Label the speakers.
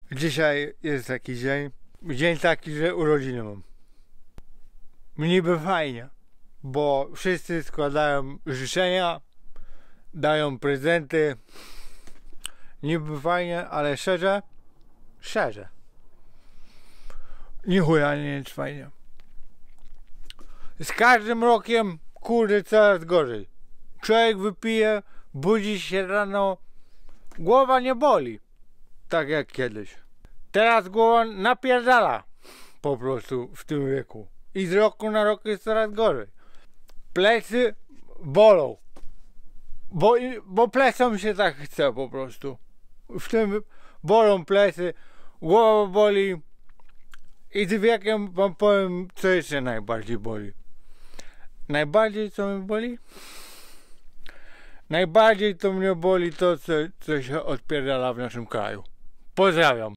Speaker 1: Dzisiaj jest taki dzień taki, że urodziny mam. Niby fajnie, bo wszyscy składają życzenia, dają prezenty. Niby fajnie, ale szczerze. Ni chuja nie jest fajnie. Z każdym rokiem, kurde, coraz gorzej. Człowiek wypije, budzi się rano, głowa nie boli. Tak jak kiedyś. Teraz głowa napierdala po prostu w tym wieku. I z roku na rok jest coraz gorzej. Plecy bolą. Bo plecom się tak chce po prostu. W tym bolą plecy, głowa boli. I z wiekiem wam powiem, co jeszcze najbardziej boli. Najbardziej co mnie boli? Najbardziej to mnie boli to, co się odpierdala w naszym kraju. Pozdrawiam.